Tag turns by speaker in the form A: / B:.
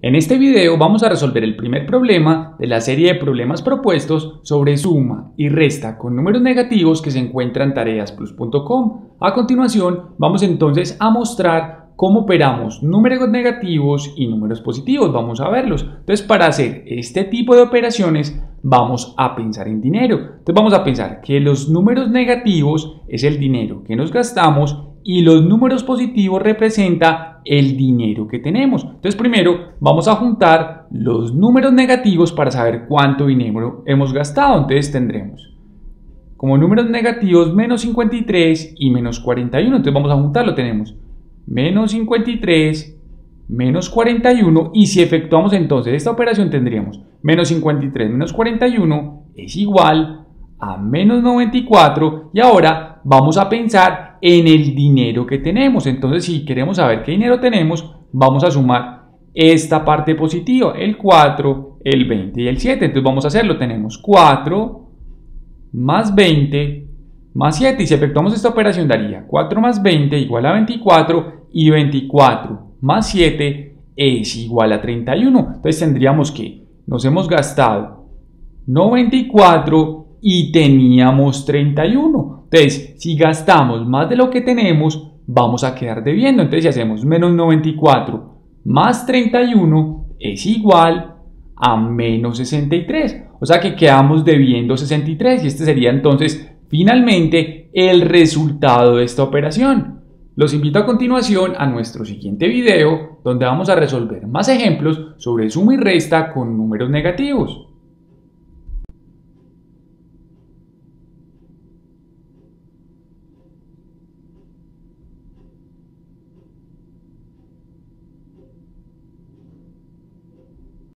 A: En este video vamos a resolver el primer problema de la serie de problemas propuestos sobre suma y resta con números negativos que se encuentra en tareasplus.com. A continuación vamos entonces a mostrar cómo operamos números negativos y números positivos. Vamos a verlos. Entonces, para hacer este tipo de operaciones vamos a pensar en dinero. Entonces vamos a pensar que los números negativos es el dinero que nos gastamos y los números positivos representa el dinero que tenemos. Entonces primero vamos a juntar los números negativos para saber cuánto dinero hemos gastado. Entonces tendremos como números negativos menos 53 y menos 41. Entonces vamos a juntarlo. Tenemos menos 53, menos 41, y si efectuamos entonces esta operación tendríamos menos 53 menos 41 es igual a menos 94, y ahora vamos a pensar en el dinero que tenemos. Entonces, si queremos saber qué dinero tenemos, vamos a sumar esta parte positiva, el 4, el 20 y el 7. Entonces vamos a hacerlo. Tenemos 4 más 20 más 7, y si efectuamos esta operación daría 4 más 20 igual a 24, y 24 más 7 es igual a 31. Entonces tendríamos que nos hemos gastado 94 y teníamos 31. Entonces, si gastamos más de lo que tenemos, vamos a quedar debiendo. Entonces, si hacemos menos 94 más 31 es igual a menos 63. O sea que quedamos debiendo 63, y este sería entonces finalmente el resultado de esta operación. Los invito a continuación a nuestro siguiente video, donde vamos a resolver más ejemplos sobre suma y resta con números negativos.